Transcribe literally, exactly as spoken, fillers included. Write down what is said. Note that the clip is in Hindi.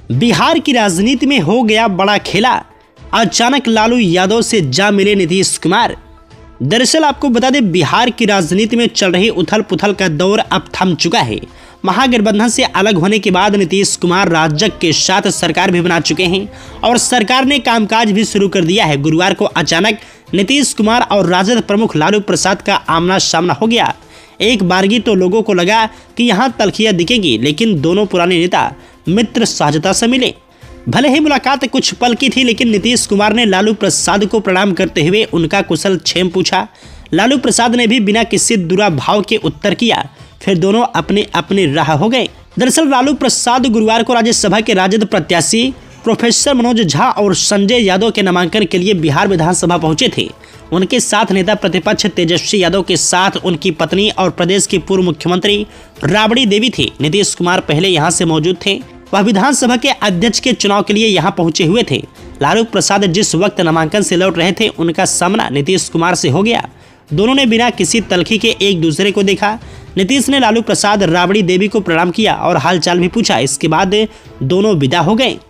बिहार की राजनीति में हो गया बड़ा खेला, अचानक लालू यादव से जा मिले नीतीश कुमार। दरअसल आपको बता दें, बिहार की राजनीति में चल रही उथल पुथल का दौर अब थम चुका है। महागठबंधन से अलग होने के बाद नीतीश कुमार राजग के साथ सरकार भी बना चुके हैं और सरकार ने कामकाज भी शुरू कर दिया है। गुरुवार को अचानक नीतीश कुमार और राजद प्रमुख लालू प्रसाद का आमना सामना हो गया। एक बारगी तो लोगों को लगा कि यहाँ तलखियां दिखेगी, लेकिन दोनों पुराने नेता मित्र सहजता से मिले। भले ही मुलाकात कुछ पल की थी, लेकिन नीतीश कुमार ने लालू प्रसाद को प्रणाम करते हुए उनका कुशल क्षेम पूछा। लालू प्रसाद ने भी बिना किसी दुराभाव के उत्तर किया। फिर दोनों अपने अपने राह हो गए। दरअसल लालू प्रसाद गुरुवार को राज्यसभा के राजद प्रत्याशी प्रोफेसर मनोज झा और संजय यादव के नामांकन के लिए बिहार विधानसभा पहुंचे थे। उनके साथ नेता प्रतिपक्ष तेजस्वी यादव के साथ उनकी पत्नी और प्रदेश की पूर्व मुख्यमंत्री राबड़ी देवी थी। नीतीश कुमार पहले यहां से मौजूद थे। वह विधानसभा के अध्यक्ष के चुनाव के लिए यहां पहुंचे हुए थे। लालू प्रसाद जिस वक्त नामांकन से लौट रहे थे, उनका सामना नीतीश कुमार से हो गया। दोनों ने बिना किसी तलखी के एक दूसरे को देखा। नीतीश ने लालू प्रसाद राबड़ी देवी को प्रणाम किया और हालचाल भी पूछा। इसके बाद दोनों विदा हो गए।